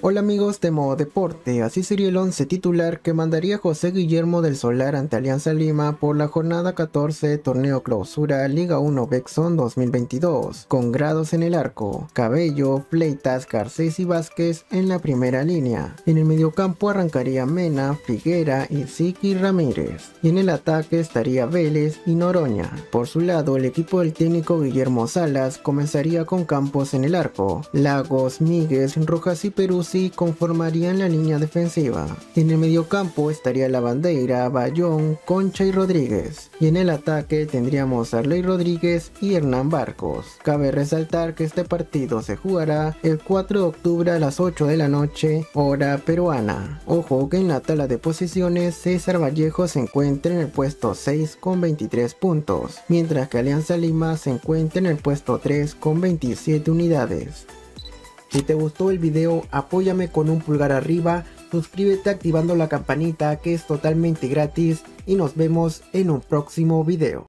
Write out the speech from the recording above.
Hola amigos de Modo Deporte, así sería el 11 titular que mandaría José Guillermo del Solar ante Alianza Lima por la jornada 14 Torneo Clausura Liga 1 Bexon 2022, con Grados en el arco, Cabello, Fleitas, Garcés y Vázquez en la primera línea. En el mediocampo arrancaría Mena, Figuera, Isiki y Ramírez, y en el ataque estaría Vélez y Noroña. Por su lado, el equipo del técnico Guillermo Salas comenzaría con Campos en el arco, Lagos, Míguez, Rojas y Peruzzi conformarían la línea defensiva. En el mediocampo estaría Lavandeira, Bayón, Concha y Rodríguez. Y en el ataque tendríamos a Arley Rodríguez y Hernán Barcos. Cabe resaltar que este partido se jugará el 4 de octubre a las 8 de la noche, hora peruana. Ojo que en la tabla de posiciones César Vallejo se encuentra en el puesto 6 con 23 puntos, mientras que Alianza Lima se encuentra en el puesto 3 con 27 unidades. Si te gustó el video, apóyame con un pulgar arriba, suscríbete activando la campanita que es totalmente gratis y nos vemos en un próximo video.